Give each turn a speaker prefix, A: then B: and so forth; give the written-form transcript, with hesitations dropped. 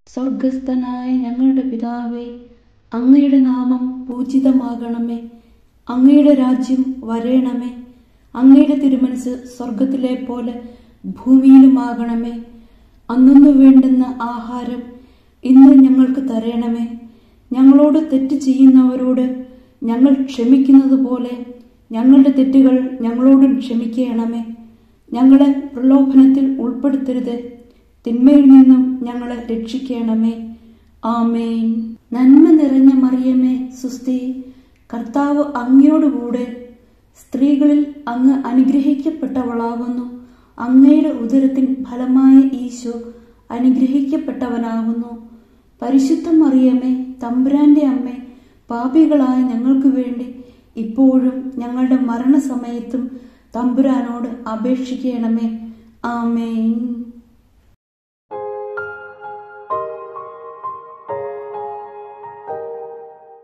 A: സ്വർഗസ്ഥനായ ഞങ്ങളുടെ പിതാവേ, അങ്ങയുടെ നാമം പൂജിതമാകണമേ. അങ്ങയുടെ രാജ്യം വരേണമേ. അങ്ങയുടെ തിരുമനസ് സ്വർഗത്തിലെ പോലെ ഭൂമിയിലുമാകണമേ. അന്നു വേണ്ടുന്ന ആഹാരം ഇന്ന് ഞങ്ങൾക്ക് തരണമേ. ഞങ്ങളോട് തെറ്റ് ചെയ്യുന്നവരോട് ഞങ്ങൾ ക്ഷമിക്കുന്നത് പോലെ ഞങ്ങളുടെ തെറ്റുകൾ ഞങ്ങളോടും ക്ഷമിക്കണമേ. ഞങ്ങളെ പ്രലോഭനത്തിൽ ഉൾപ്പെടുത്തരുത്, തിന്മയിൽ നിന്നും ഞങ്ങളെ രക്ഷിക്കണമേ. ആമേൻ. നന്മ നിറഞ്ഞ മറിയമേ, സുസ്തി, കർത്താവ് അങ്ങയോടുകൂടെ സ്ത്രീകളിൽ അങ്ങ് അനുഗ്രഹിക്കപ്പെട്ടവളാകുന്നു. അങ്ങയുടെ ഉദരത്തിൻ ഫലമായ ഈശോ അനുഗ്രഹിക്കപ്പെട്ടവനാകുന്നു. പരിശുദ്ധ മറിയമേ, തമ്പുരാന്റെ അമ്മേ, പാപികളായ ഞങ്ങൾക്ക് വേണ്ടി ഇപ്പോഴും ഞങ്ങളുടെ മരണസമയത്തും തമ്പുരാനോട് അപേക്ഷിക്കണമേ. ആമേൻ.